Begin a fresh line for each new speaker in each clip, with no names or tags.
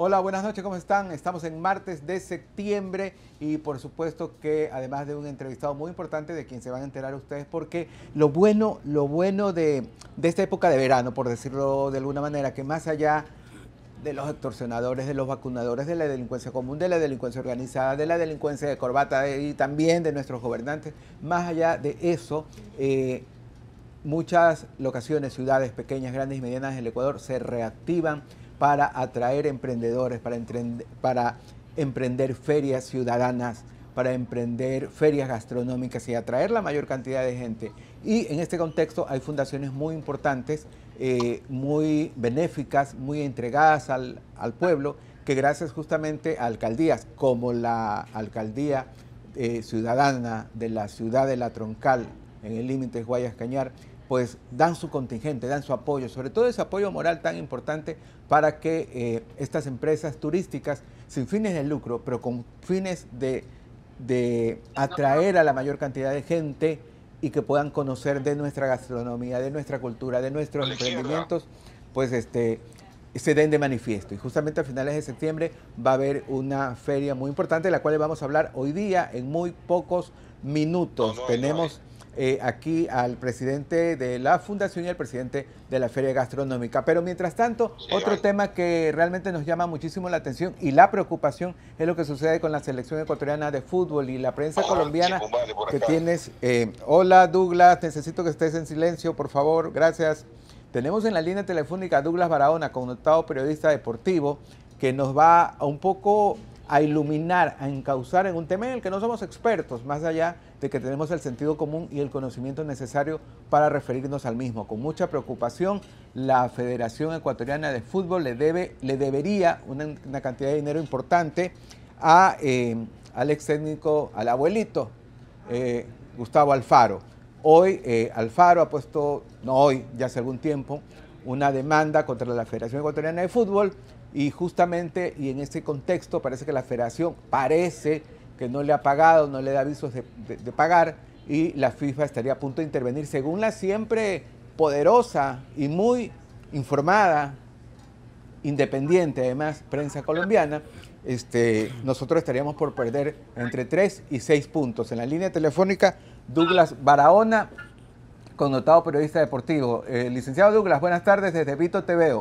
Hola, buenas noches, ¿cómo están? Estamos en martes de septiembre y por supuesto que además de un entrevistado muy importante de quien se van a enterar ustedes, porque lo bueno de esta época de verano, por decirlo de alguna manera, que más allá de los extorsionadores, de los vacunadores, de la delincuencia común, de la delincuencia organizada, de la delincuencia de corbata y también de nuestros gobernantes, más allá de eso, muchas locaciones, ciudades pequeñas, grandes y medianas del Ecuador se reactivan para atraer emprendedores, para emprender ferias ciudadanas, para emprender ferias gastronómicas y atraer la mayor cantidad de gente. Y en este contexto hay fundaciones muy importantes, muy benéficas, muy entregadas al pueblo, que gracias justamente a alcaldías como la alcaldía ciudadana de la ciudad de La Troncal, en el límite de Guayas Cañar, pues dan su contingente, dan su apoyo, sobre todo ese apoyo moral tan importante para que estas empresas turísticas, sin fines de lucro, pero con fines de atraer a la mayor cantidad de gente y que puedan conocer de nuestra gastronomía, de nuestra cultura, de nuestros emprendimientos, pues se den de manifiesto. Y justamente a finales de septiembre va a haber una feria muy importante, de la cual vamos a hablar hoy día en muy pocos minutos. Tenemos aquí al presidente de la fundación y al presidente de la feria gastronómica. Pero mientras tanto, otro tema que realmente nos llama muchísimo la atención y la preocupación es lo que sucede con la selección ecuatoriana de fútbol y la prensa colombiana que tienes. Hola Douglas, necesito que estés en silencio, por favor, gracias. Tenemos en la línea telefónica a Douglas Barahona, connotado periodista deportivo, que nos va un poco a iluminar, a encauzar en un tema en el que no somos expertos, más allá de que tenemos el sentido común y el conocimiento necesario para referirnos al mismo. Con mucha preocupación, la Federación Ecuatoriana de Fútbol le debería una cantidad de dinero importante al ex técnico, al abuelito, Gustavo Alfaro. Hoy Alfaro ha puesto, no hoy, ya hace algún tiempo, una demanda contra la Federación Ecuatoriana de Fútbol. Y justamente, y en este contexto, parece que la federación que no le ha pagado, no le da avisos de pagar, y la FIFA estaría a punto de intervenir. Según la siempre poderosa y muy informada, independiente además, prensa colombiana, nosotros estaríamos por perder entre 3 y 6 puntos. En la línea telefónica, Douglas Barahona, connotado periodista deportivo. Licenciado Douglas, buenas tardes desde Vito TVO.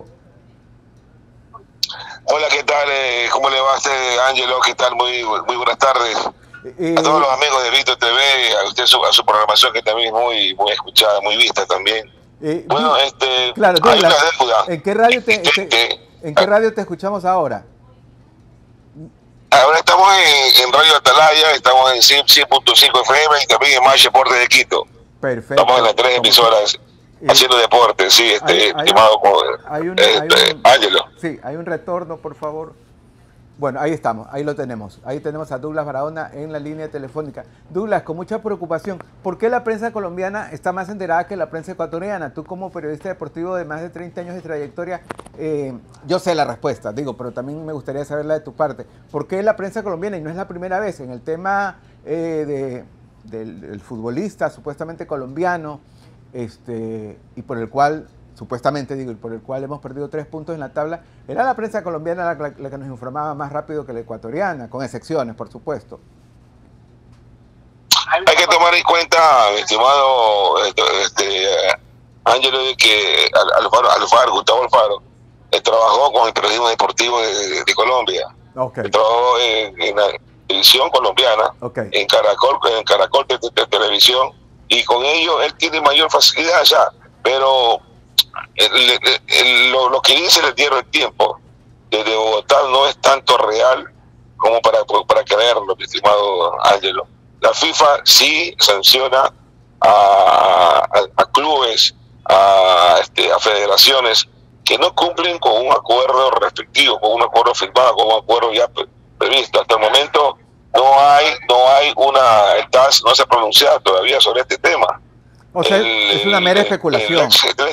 Hola, ¿qué tal? ¿Cómo le va a usted, Ángelo? ¿Qué tal? Muy buenas tardes. A todos los amigos de Vito TV, a usted a su programación que también es muy escuchada, muy vista también.
Bueno, claro, Douglas,
hay una deuda.
¿En qué radio te escuchamos ahora?
Ahora estamos en Radio Atalaya, estamos en 100.5 FM y también en Más Deporte de Quito.
Perfecto.
Estamos en las 3 emisoras. Haciendo deporte, sí, estimado Ángelo.
Sí, hay un retorno, por favor. Bueno, ahí estamos, ahí lo tenemos. Ahí tenemos a Douglas Barahona en la línea telefónica. Douglas, con mucha preocupación, ¿por qué la prensa colombiana está más enterada que la prensa ecuatoriana? Tú como periodista deportivo de más de 30 años de trayectoria, yo sé la respuesta, pero también me gustaría saberla de tu parte. ¿Por qué la prensa colombiana, y no es la primera vez, en el tema del futbolista supuestamente colombiano, y por el cual, supuestamente y por el cual hemos perdido 3 puntos en la tabla, era la prensa colombiana la que nos informaba más rápido que la ecuatoriana, con excepciones, por supuesto?
Hay que tomar en cuenta, estimado Ángelo, de que Gustavo Alfaro trabajó con el periodismo deportivo de Colombia.
Okay.
Trabajó en la televisión colombiana, okay, en Caracol de televisión, y con ello él tiene mayor facilidad ya, pero lo que dice el diario El Tiempo desde Bogotá no es tanto real como para creerlo, mi estimado Ángelo. La FIFA sí sanciona a clubes, a federaciones que no cumplen con un acuerdo respectivo, con un acuerdo firmado, con un acuerdo ya previsto. Hasta el momento el TAS no se ha pronunciado todavía sobre este tema.
O sea, es una mera especulación.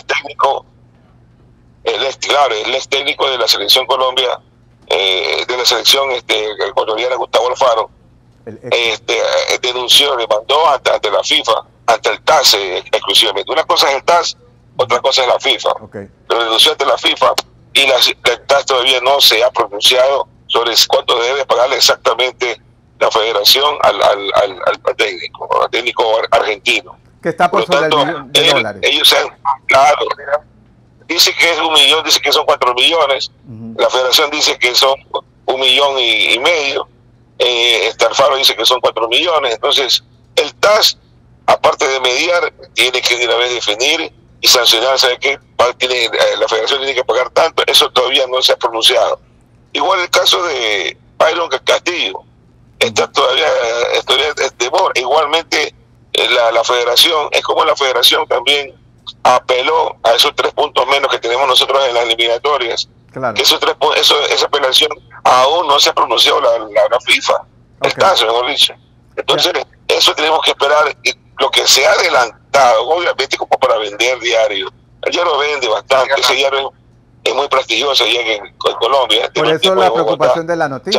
El ex técnico de la selección Colombia, de la selección ecuatoriana, Gustavo Alfaro, denunció, demandó ante la FIFA, ante el TAS exclusivamente. Una cosa es el TAS, otra cosa es la FIFA. Okay. Pero denunció ante la FIFA y la TAS todavía no se ha pronunciado sobre cuánto debe pagarle exactamente la federación al técnico argentino.
Que está por sobre el millón de dólares.
Ellos claro, dice que es 1 millón, dice que son 4 millones, la federación dice que son 1,5 millones, Alfaro dice que son 4 millones, entonces el TAS, aparte de mediar, tiene que de una vez definir y sancionar, ¿sabe qué? La federación tiene que pagar tanto, eso todavía no se ha pronunciado. Igual el caso de Byron Castillo, está todavía temor. Igualmente la federación, es como la federación también apeló a esos 3 puntos menos que tenemos nosotros en las eliminatorias.
Claro.
Que esa apelación aún no se ha pronunciado la FIFA, el caso, mejor dicho. Entonces, eso tenemos que esperar. Y lo que se ha adelantado, obviamente, como para vender diario, el diario vende bastante, ese diario es muy prestigioso allá en Colombia.
Por eso la preocupación de la noticia.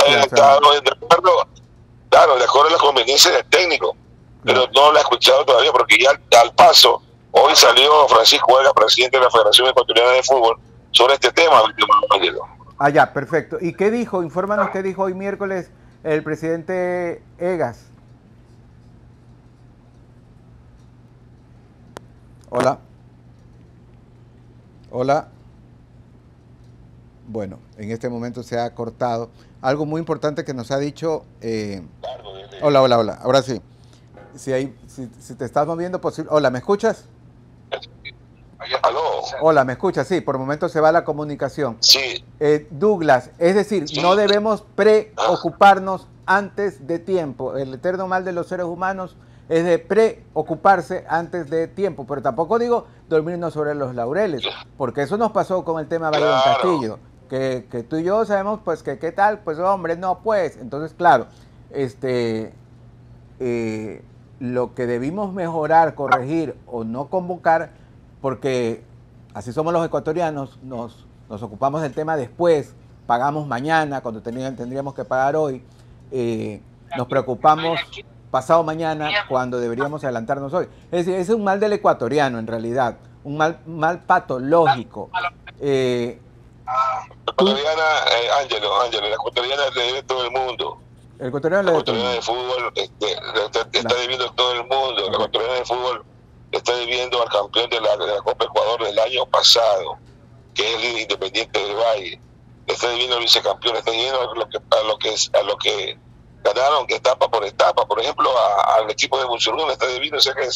Claro, de acuerdo a la conveniencia del técnico, pero no lo he escuchado todavía, porque ya al paso, hoy salió Francisco Vega, presidente de la Federación Ecuatoriana de Fútbol, sobre este tema.
Ah, ya, perfecto. ¿Y qué dijo? Infórmanos qué dijo hoy miércoles el presidente Egas. Hola. Hola. Bueno, en este momento se ha cortado. Algo muy importante que nos ha dicho... Hola. Ahora sí. Si te estás moviendo, Hola, ¿me escuchas?
¿Aló?
Hola, ¿me escuchas? Sí, por momentos se va la comunicación.
Sí.
Douglas, es decir, no debemos preocuparnos antes de tiempo. El eterno mal de los seres humanos es de preocuparse antes de tiempo, pero tampoco digo dormirnos sobre los laureles, porque eso nos pasó con el tema Byron Castillo, que tú y yo sabemos pues que qué tal, pues hombre, no pues, entonces claro, lo que debimos mejorar, corregir o no convocar, porque así somos los ecuatorianos, nos ocupamos del tema después, pagamos mañana cuando tendríamos que pagar hoy, nos preocupamos pasado mañana cuando deberíamos adelantarnos hoy. Es decir, es un mal del ecuatoriano en realidad, un mal patológico.
Ángelo, la ecuatoriana le debe todo el mundo.
El ecuatoriano
la ecuatoriana de fútbol está debiendo todo el mundo. La ecuatoriana de fútbol está debiendo al campeón de la Copa Ecuador del año pasado, que es el Independiente del Valle. Está debiendo al vicecampeón, está debiendo a lo que ganaron etapa por etapa. Por ejemplo, al equipo de Musurún está debiendo cerca de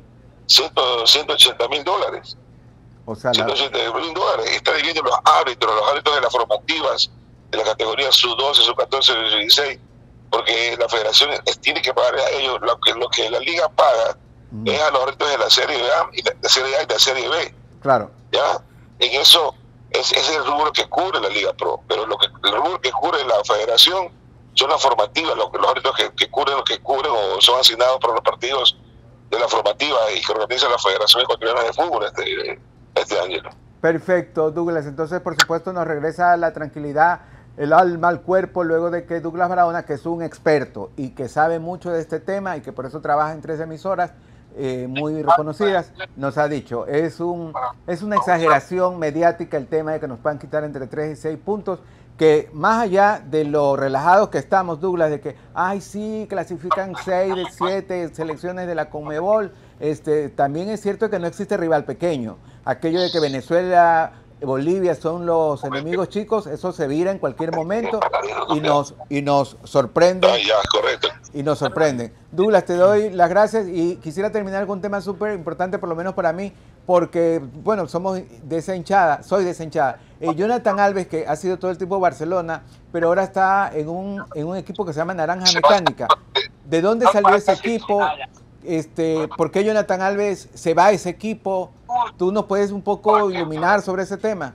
$180,000.
O sea,
$180,000. Está debiendo los árbitros de las formativas de la categoría sub-12, sub-14, sub-16, porque la federación tiene que pagar a ellos lo que la liga paga. Es a los árbitros de la Serie A y la Serie A y la Serie B.
Claro.
¿Ya? En eso es el rubro que cubre la Liga Pro, pero el rubro que cubre la federación son las formativas, los árbitros que cubren o son asignados para los partidos de la formativa y que organiza la Federación Ecuatoriana de Fútbol este año.
Perfecto, Douglas. Entonces, por supuesto, nos regresa la tranquilidad, el alma al cuerpo, luego de que Douglas Barahona, que es un experto y que sabe mucho de este tema y que por eso trabaja en 3 emisoras muy reconocidas, nos ha dicho, es una exageración mediática el tema de que nos puedan quitar entre 3 y 6 puntos, que más allá de lo relajados que estamos, Douglas, de que, ay, sí, clasifican 6 de 7 selecciones de la Conmebol, también es cierto que no existe rival pequeño. Aquello de que Venezuela, Bolivia son los enemigos chicos, eso se vira en cualquier momento y nos sorprende.
Correcto.
Y nos sorprenden. Douglas, te doy las gracias y quisiera terminar con un tema súper importante, por lo menos para mí, porque, bueno, somos de esa hinchada, soy de esa hinchada. Jonathan Alves, que ha sido todo el tiempo Barcelona, pero ahora está en un equipo que se llama Naranja Mecánica. ¿De dónde salió ese equipo? ¿Por qué Jonathan Alves se va a ese equipo? ¿Tú nos puedes un poco iluminar sobre ese tema?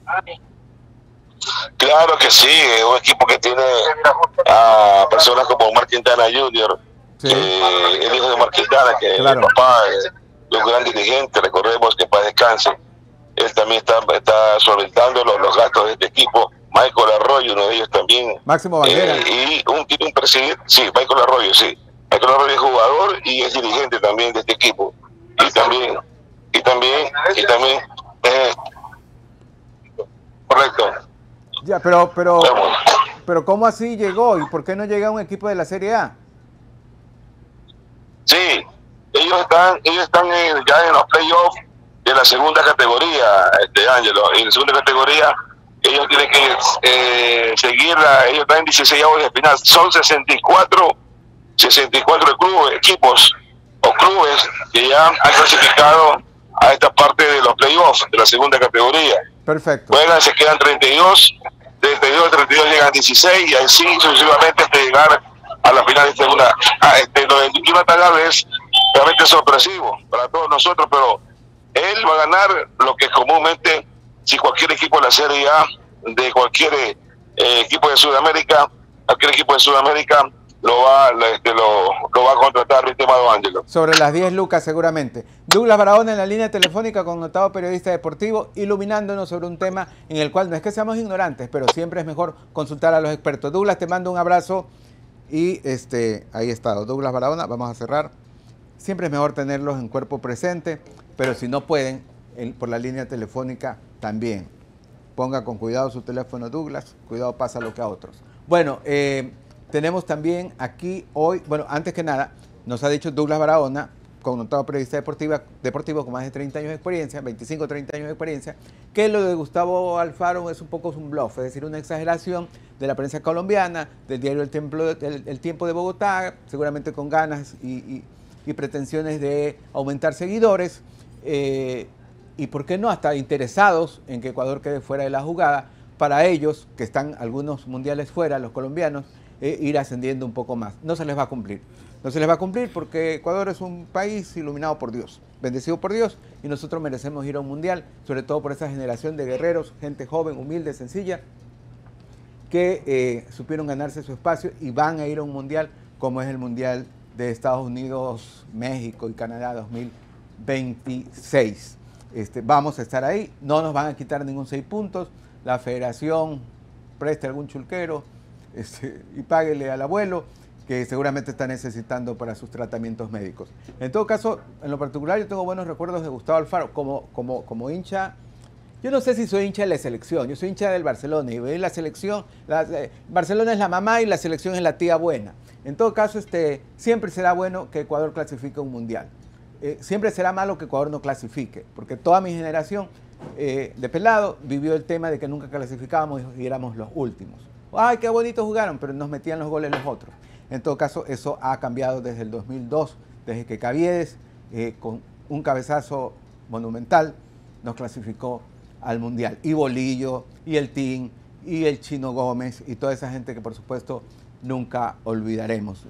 Claro que sí, es un equipo que tiene a personas como Omar Quintana Jr., sí. El hijo de Omar Quintana, que claro. El papá es un gran dirigente, recordemos que para descanse. Él también está solventando los gastos de este equipo. Michael Arroyo, uno de ellos también.
Máximo Banguera.
Y un presidente, sí, Michael Arroyo, sí. Michael Arroyo es jugador y es dirigente también de este equipo. Y también correcto.
Ya, pero ¿cómo así llegó? ¿Y por qué no llega un equipo de la Serie A?
Sí, ellos están ya en los playoffs de la segunda categoría, Ángelo. En la segunda categoría ellos tienen que seguirla, ellos están en 16 avos de final. Son 64 equipos o clubes que ya han clasificado a esta parte de los playoffs de la segunda categoría.
Perfecto.
Juegan, se quedan 32 llegan 16 y así sucesivamente hasta llegar a la final de segunda. Lo de Yuki Watanabe es realmente sorpresivo para todos nosotros, pero él va a ganar lo que comúnmente, si cualquier equipo de la Serie A, de cualquier equipo de Sudamérica, lo va a contratar, mi estimado Ángelo.
Sobre las 10 lucas seguramente. Douglas Barahona en la línea telefónica, connotado periodista deportivo, iluminándonos sobre un tema en el cual no es que seamos ignorantes, pero siempre es mejor consultar a los expertos. Douglas, te mando un abrazo y ahí está, Douglas Barahona, vamos a cerrar. Siempre es mejor tenerlos en cuerpo presente, pero si no pueden, por la línea telefónica también. Ponga con cuidado su teléfono, Douglas, cuidado pasa lo que a otros. Bueno, tenemos también aquí hoy, bueno, antes que nada, nos ha dicho Douglas Barahona, connotado periodista deportivo con más de 30 años de experiencia, 25 o 30 años de experiencia, que lo de Gustavo Alfaro es un poco un bluff, es decir, una exageración de la prensa colombiana, del diario El Tiempo de Bogotá, seguramente con ganas y pretensiones de aumentar seguidores, y por qué no, hasta interesados en que Ecuador quede fuera de la jugada, para ellos, que están algunos mundiales fuera, los colombianos, ir ascendiendo un poco más. No se les va a cumplir. No se les va a cumplir porque Ecuador es un país iluminado por Dios, bendecido por Dios, y nosotros merecemos ir a un mundial, sobre todo por esa generación de guerreros, gente joven, humilde, sencilla, que supieron ganarse su espacio y van a ir a un mundial como es el Mundial de Estados Unidos, México y Canadá 2026. Vamos a estar ahí, no nos van a quitar ningún 6 puntos, la federación preste algún chulquero y páguele al abuelo, que seguramente está necesitando para sus tratamientos médicos. En todo caso, en lo particular, yo tengo buenos recuerdos de Gustavo Alfaro, como hincha. Yo no sé si soy hincha de la selección, yo soy hincha del Barcelona, y la selección, Barcelona es la mamá y la selección es la tía buena. En todo caso, siempre será bueno que Ecuador clasifique un mundial. Siempre será malo que Ecuador no clasifique, porque toda mi generación de pelado vivió el tema de que nunca clasificábamos y éramos los últimos. ¡Ay, qué bonito jugaron! Pero nos metían los goles los otros. En todo caso, eso ha cambiado desde el 2002, desde que Caviedes, con un cabezazo monumental, nos clasificó al Mundial. Y Bolillo, y el Team, y el Chino Gómez, y toda esa gente que, por supuesto, nunca olvidaremos.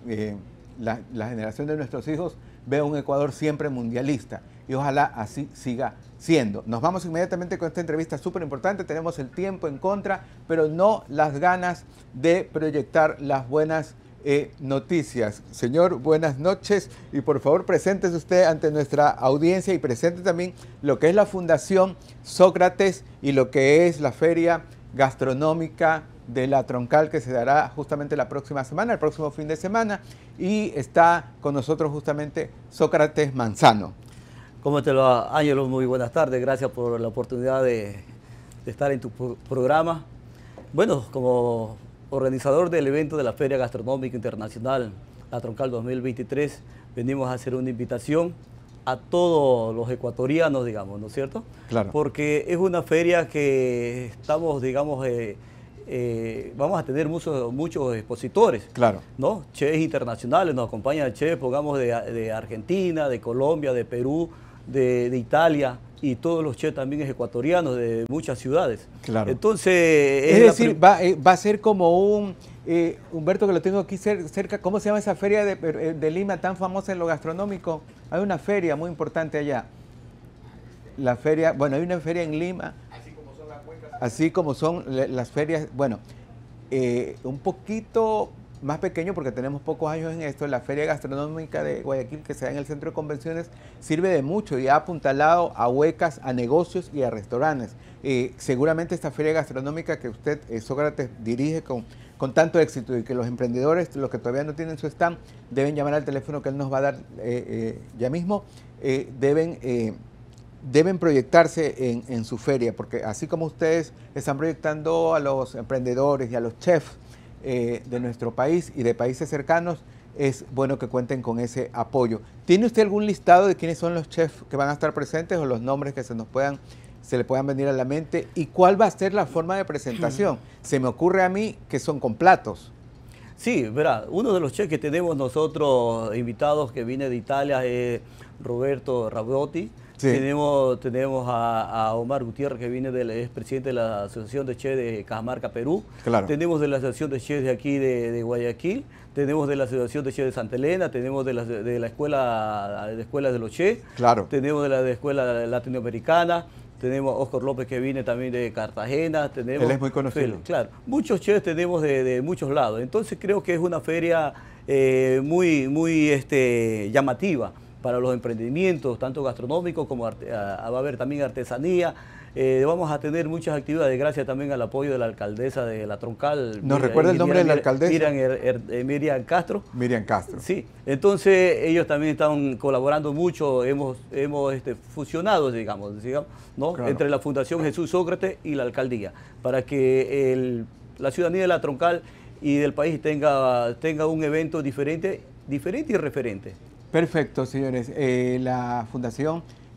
La generación de nuestros hijos ve un Ecuador siempre mundialista, y ojalá así siga siendo. Nos vamos inmediatamente con esta entrevista súper importante. Tenemos el tiempo en contra, pero no las ganas de proyectar las buenas noticias. Señor, buenas noches, y por favor preséntese usted ante nuestra audiencia y presente también lo que es la Fundación Sócrates y lo que es la Feria Gastronómica de la Troncal, que se dará justamente la próxima semana, el próximo fin de semana, y está con nosotros justamente Sócrates Manzano.
¿Cómo te lo va, Ángelo? Muy buenas tardes, gracias por la oportunidad de estar en tu programa. Bueno, como organizador del evento de la Feria Gastronómica Internacional, la Troncal 2023, venimos a hacer una invitación a todos los ecuatorianos, digamos, ¿no es cierto?
Claro.
Porque es una feria que estamos, digamos, vamos a tener muchos expositores,
claro,
¿no? Chefs internacionales, nos acompañan chefs, pongamos, de Argentina, de Colombia, de Perú, de Italia, y todos los chefs también ecuatorianos de muchas ciudades.
Claro.
Entonces,
es decir, va a ser como un, Humberto, que lo tengo aquí cerca, ¿cómo se llama esa feria de Lima tan famosa en lo gastronómico? Hay una feria muy importante allá. La feria, bueno, hay una feria en Lima. Así como son las ferias, bueno, un poquito más pequeño porque tenemos pocos años en esto. La Feria Gastronómica de Guayaquil, que se da en el Centro de Convenciones, sirve de mucho y ha apuntalado a huecas, a negocios y a restaurantes. Seguramente esta Feria Gastronómica que usted, Sócrates, dirige con tanto éxito, y que los emprendedores, los que todavía no tienen su stand, deben llamar al teléfono que él nos va a dar ya mismo, deben deben proyectarse en su feria, porque así como ustedes están proyectando a los emprendedores y a los chefs de nuestro país y de países cercanos, es bueno que cuenten con ese apoyo. ¿Tiene usted algún listado de quiénes son los chefs que van a estar presentes o los nombres que se le puedan venir a la mente? ¿Y cuál va a ser la forma de presentación? Se me ocurre a mí que son con platos.
Sí, verá, uno de los chefs que tenemos nosotros invitados que viene de Italia es Roberto Rabotti. Sí. Tenemos a Omar Gutiérrez, que viene es presidente de la Asociación de Chefs de Cajamarca, Perú. Claro. Tenemos de la Asociación de Chefs de aquí de Guayaquil. Tenemos de la Asociación de Chefs de Santa Elena. Tenemos de la Escuela de los Chefs. Claro. Tenemos de la Escuela Latinoamericana. Tenemos a Oscar López, que viene también de Cartagena. Él
es muy conocido.
Claro, muchos chefs tenemos de muchos lados. Entonces creo que es una feria muy llamativa para los emprendimientos, tanto gastronómicos como va a haber también artesanía. Vamos a tener muchas actividades, gracias también al apoyo de la alcaldesa de La Troncal.
¿Nos recuerda el nombre de la alcaldesa?
Miriam Castro.
Miriam Castro.
Sí, entonces ellos también están colaborando mucho, hemos fusionado, digamos, ¿no? Claro. Entre la Fundación Jesús Sócrates y la alcaldía, para que la ciudadanía de La Troncal y del país tenga un evento diferente y referente.
Perfecto, señores. La Fundación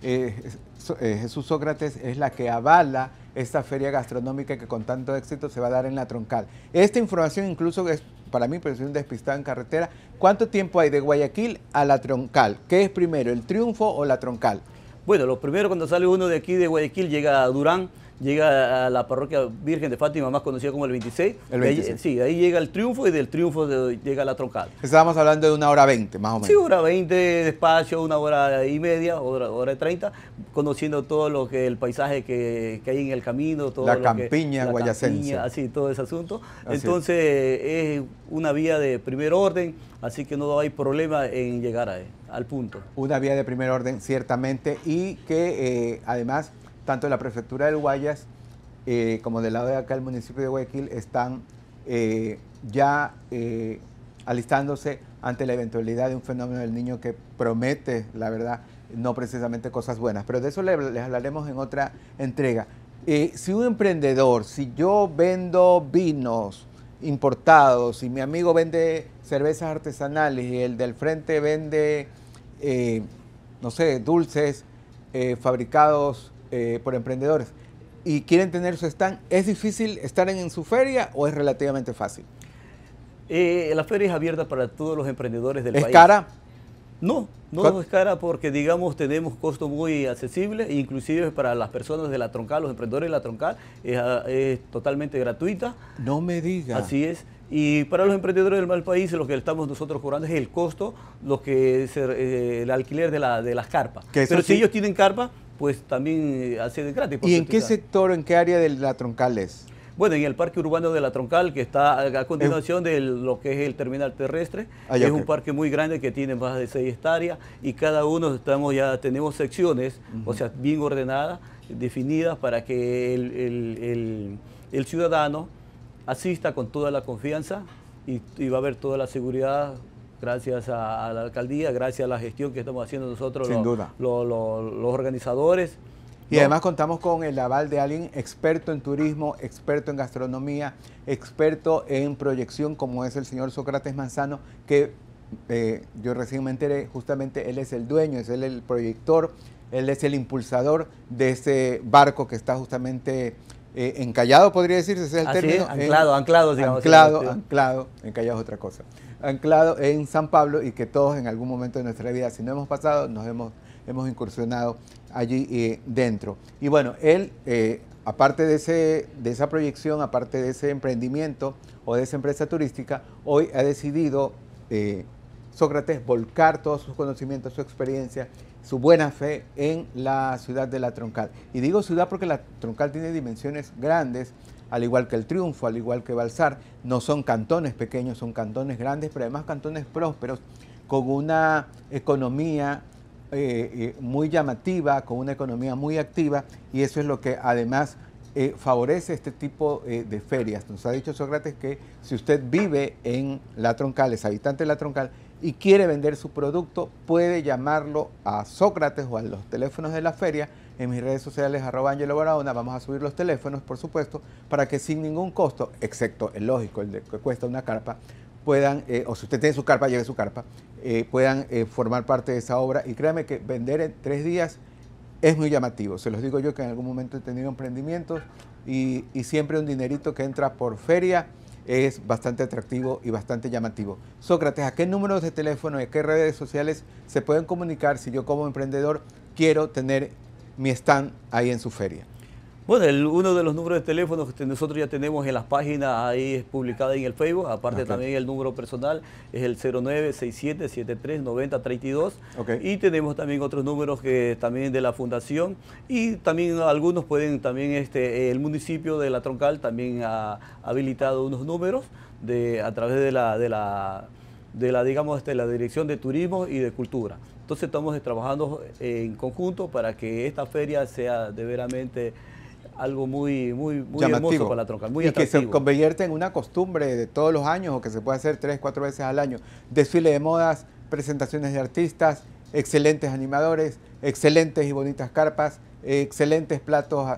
Jesús Sócrates es la que avala esta feria gastronómica que con tanto éxito se va a dar en La Troncal. Esta información incluso es para mí, pero soy un despistado en carretera. ¿Cuánto tiempo hay de Guayaquil a La Troncal? ¿Qué es primero, el Triunfo o La Troncal?
Bueno, lo primero, cuando sale uno de aquí de Guayaquil, llega a Durán, llega a la parroquia Virgen de Fátima, más conocida como el 26.
El 26.
De ahí llega el Triunfo y del Triunfo llega a La Troncal.
Estábamos hablando de 1h20, más o menos.
Sí, 1h20 despacio, 1h30, hora y 30, conociendo todo lo que el paisaje que hay en el camino. Todo
la campiña guayacense.
Así, todo ese asunto. Entonces es una vía de primer orden, así que no hay problema en llegar al punto.
Una vía de primer orden, ciertamente, y que además tanto la prefectura del Guayas como del lado de acá el municipio de Guayaquil están ya alistándose ante la eventualidad de un fenómeno del niño que promete, la verdad, no precisamente cosas buenas. Pero de eso les hablaremos en otra entrega. Si un emprendedor, si yo vendo vinos importados, si mi amigo vende cervezas artesanales y el del frente vende, no sé, dulces fabricados por emprendedores y quieren tener su stand, ¿es difícil estar en su feria o es relativamente fácil?
La feria es abierta para todos los emprendedores del país.
¿Es cara?
No es cara porque, digamos, tenemos costo muy accesible, inclusive para las personas de La Troncal, los emprendedores de La Troncal, es totalmente gratuita.
No me diga.
Así es. Y para los emprendedores del país, lo que estamos nosotros cobrando es el costo, lo que es el alquiler de las carpas. Pero si ellos tienen carpa, pues también acceden gratis.
¿Y en qué sector, en qué área de La Troncal es?
Bueno, en el Parque Urbano de La Troncal, que está a continuación de lo que es el terminal terrestre. Es un parque muy grande que tiene más de 6 hectáreas y cada uno tenemos secciones, o sea, bien ordenadas, definidas para que el ciudadano asista con toda la confianza y va a haber toda la seguridad gracias a la alcaldía, gracias a la gestión que estamos haciendo nosotros,
sin duda,
los organizadores.
Y además contamos con el aval de alguien experto en turismo, experto en gastronomía, experto en proyección, como es el señor Sócrates Manzano, que yo recién me enteré, justamente él es el dueño, es él el proyector, él es el impulsador de ese barco que está justamente encallado, podría decirse, ese es el término.
Anclado, digamos.
Anclado, encallado es otra cosa. Anclado en San Pablo y que todos en algún momento de nuestra vida, si no hemos pasado, nos hemos incursionado allí dentro. Y bueno, él, aparte de esa proyección, aparte de ese emprendimiento o de esa empresa turística, hoy ha decidido Sócrates volcar todos sus conocimientos, su experiencia, su buena fe en la ciudad de La Troncal. Y digo ciudad porque La Troncal tiene dimensiones grandes, al igual que el Triunfo, al igual que Balsar. No son cantones pequeños, son cantones grandes, pero además cantones prósperos, con una economía muy llamativa, con una economía muy activa, y eso es lo que además favorece este tipo de ferias. Nos ha dicho Sócrates que si usted vive en La Troncal, es habitante de La Troncal, y quiere vender su producto, puede llamarlo a Sócrates o a los teléfonos de la feria, en mis redes sociales, @AngeloBarahona, vamos a subir los teléfonos, por supuesto, para que sin ningún costo, excepto el lógico, el de que cuesta una carpa, puedan, o si usted tiene su carpa, lleve su carpa, puedan formar parte de esa obra. Y créanme que vender en 3 días es muy llamativo. Se los digo yo que en algún momento he tenido emprendimientos y siempre un dinerito que entra por feria es bastante atractivo y bastante llamativo. Sócrates, ¿a qué números de teléfono y a qué redes sociales se pueden comunicar si yo como emprendedor quiero tener mi stand ahí en su feria?
Bueno, uno de los números de teléfono que nosotros ya tenemos en las páginas ahí publicadas en el Facebook, aparte también el número personal es el 0967739032. Y tenemos también otros números que también de la fundación, y también algunos pueden también, el municipio de La Troncal también ha habilitado unos números a través de la digamos, la Dirección de Turismo y de Cultura. Entonces estamos trabajando en conjunto para que esta feria sea de veramente algo muy hermoso para La Troncal, muy atractivo.
Que se convierte en una costumbre de todos los años, o que se puede hacer 3, 4 veces al año. Desfile de modas, presentaciones de artistas, excelentes animadores, excelentes y bonitas carpas, excelentes platos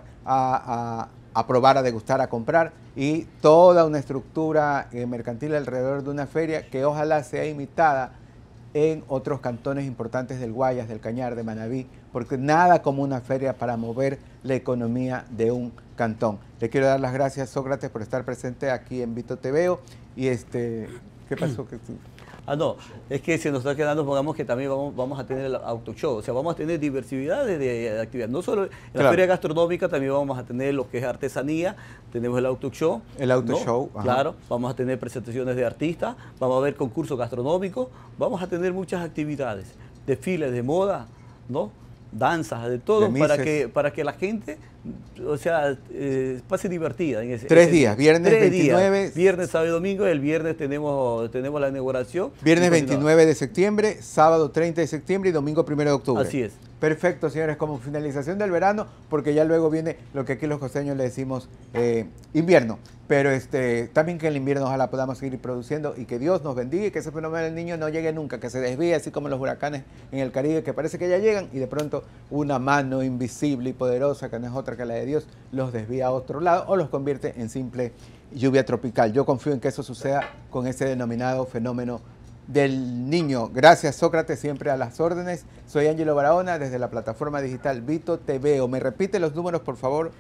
a probar, a degustar, a comprar, y toda una estructura mercantil alrededor de una feria que ojalá sea imitada en otros cantones importantes del Guayas, del Cañar, de Manabí, porque nada como una feria para mover la economía de un cantón. Le quiero dar las gracias, Sócrates, por estar presente aquí en Vito TVO. Y ¿qué pasó?
No, es que se nos está quedando, pongamos que también vamos a tener el auto show, o sea, vamos a tener diversidad de actividades. No solo en la feria gastronómica, también vamos a tener lo que es artesanía, tenemos el auto show.
El auto show.
Claro, vamos a tener presentaciones de artistas, vamos a ver concursos gastronómicos, vamos a tener muchas actividades, desfiles de moda, ¿no? Danzas, de todo, para que la gente, o sea, pase divertida. En
3 días, viernes 29.
Días, viernes, sábado y domingo. El viernes tenemos la inauguración.
Viernes 29 de septiembre, sábado 30 de septiembre y domingo 1 de octubre.
Así es.
Perfecto, señores, como finalización del verano, porque ya luego viene lo que aquí los costeños le decimos invierno. Pero también que el invierno ojalá podamos seguir produciendo y que Dios nos bendiga y que ese fenómeno del niño no llegue nunca, que se desvíe así como los huracanes en el Caribe, que parece que ya llegan y de pronto una mano invisible y poderosa, que no es otra que la de Dios, los desvía a otro lado o los convierte en simple lluvia tropical. Yo confío en que eso suceda con ese denominado fenómeno del niño. Gracias, Sócrates, siempre a las órdenes. Soy Ángelo Barahona desde la plataforma digital Vito TVO. ¿Me repite los números, por favor?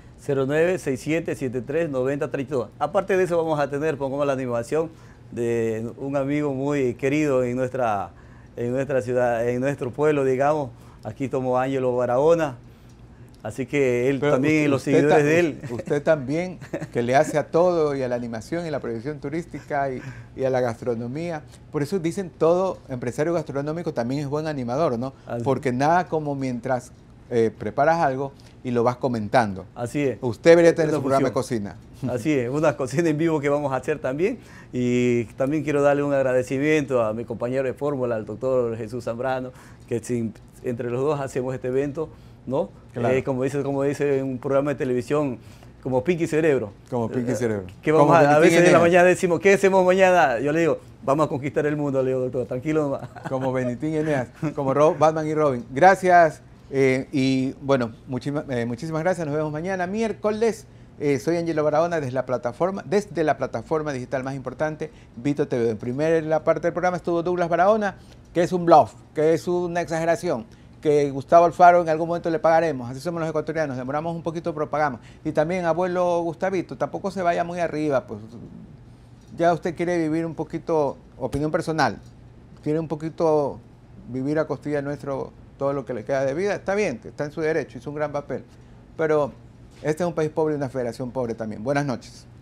0967739032. Aparte de eso vamos a tener, pongamos la animación de un amigo muy querido en nuestra ciudad, en nuestro pueblo, digamos. Aquí tomó Ángelo Barahona. Así que él también, los seguidores de él.
Usted también, que le hace a todo, y a la animación, y a la proyección turística, y a la gastronomía. Por eso dicen todo empresario gastronómico también es buen animador, ¿no? Porque nada como mientras preparas algo y lo vas comentando.
Así es.
Usted debería tener su programa de cocina.
Así es, una cocina en vivo que vamos a hacer también. Y también quiero darle un agradecimiento a mi compañero de fórmula, al doctor Jesús Zambrano, que entre los dos hacemos este evento, ¿no?
Claro.
Como dice en un programa de televisión, como Pinky Cerebro.
Como Pinky Cerebro.
Que vamos a veces en la mañana decimos, ¿qué hacemos mañana? Yo le digo, vamos a conquistar el mundo, le digo, doctor, tranquilo nomás.
Como Benitín y Eneas, como Batman y Robin. Gracias, y bueno, muchísimas gracias. Nos vemos mañana, miércoles. Soy Ángelo Barahona desde la plataforma digital más importante, Vito TV. En la parte del programa estuvo Douglas Barahona, que es un bluff, que es una exageración, que Gustavo Alfaro en algún momento le pagaremos. Así somos los ecuatorianos, demoramos un poquito pero pagamos. Y también abuelo Gustavito, tampoco se vaya muy arriba, pues ya usted quiere vivir un poquito, opinión personal, quiere un poquito vivir a costilla nuestro todo lo que le queda de vida, está bien, está en su derecho, hizo un gran papel, pero este es un país pobre y una federación pobre también. Buenas noches.